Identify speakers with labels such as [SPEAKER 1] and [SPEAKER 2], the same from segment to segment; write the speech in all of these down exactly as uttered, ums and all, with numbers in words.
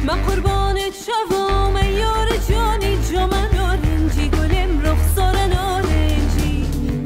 [SPEAKER 1] من قربانت شوم ای یار جانی جا من نارنجی گلم رخسار نارنجی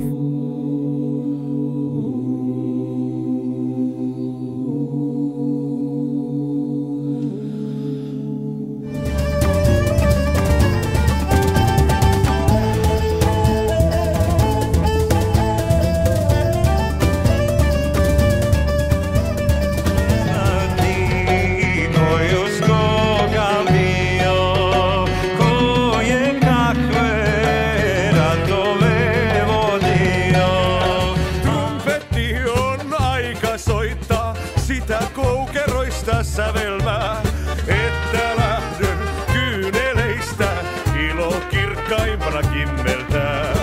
[SPEAKER 2] Sävelmää, että lähdön kyyneleistä ilo kirkkaimpana kimmeltää.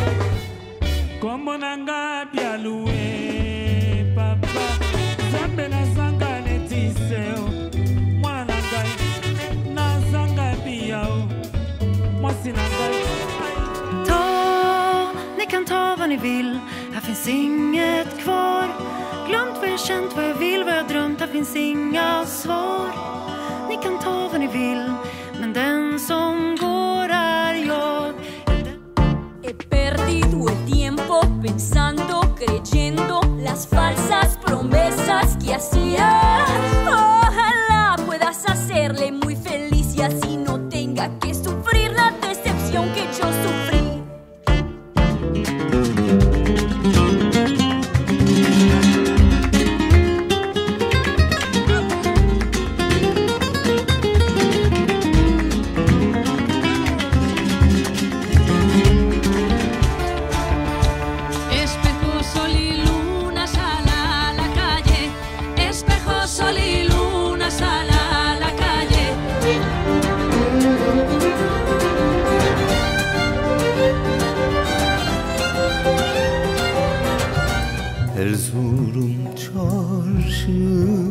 [SPEAKER 3] Komonanga pialue papa zambe na zanga letiseo mwana ngai na zanga piao mwasina ngai.
[SPEAKER 4] Ta, ni kan ta vad ni vill, här finns inget kvar. Glömt vad jag känt, vad jag vill, vad jag drömt. Här finns inga svar. Ni kan ta vad ni vill, men den som går är jag.
[SPEAKER 1] He perdido el tiempo pensando, creyendo las falsas promesas que hacías. Ojalá puedas hacerle muy feliz y así no tenga que sufrir la decepción que yo sufrí.
[SPEAKER 5] Erzurum çarşı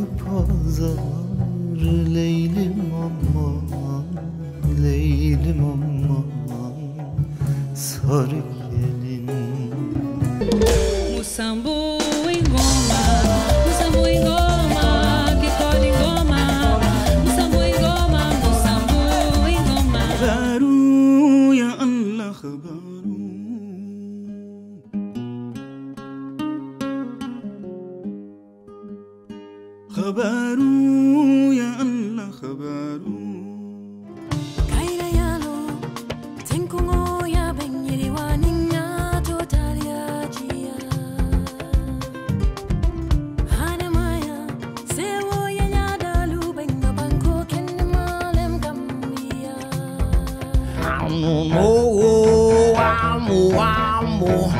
[SPEAKER 5] pazar Leylim aman, Leylim aman Sarı gelin
[SPEAKER 1] Musambo em goma, Musambo em goma, que cola em goma. Musambo em goma, Musambo em goma.
[SPEAKER 5] Khabaru ya Allah khabaru Khabaru ya Allah khabaru
[SPEAKER 1] Kaira yalo, tenkungo ya benyiri waninga totalia jia. Hanamaya, sewo ya nyadalu benga banko kenmalem gambia.
[SPEAKER 5] Amo, amo, amo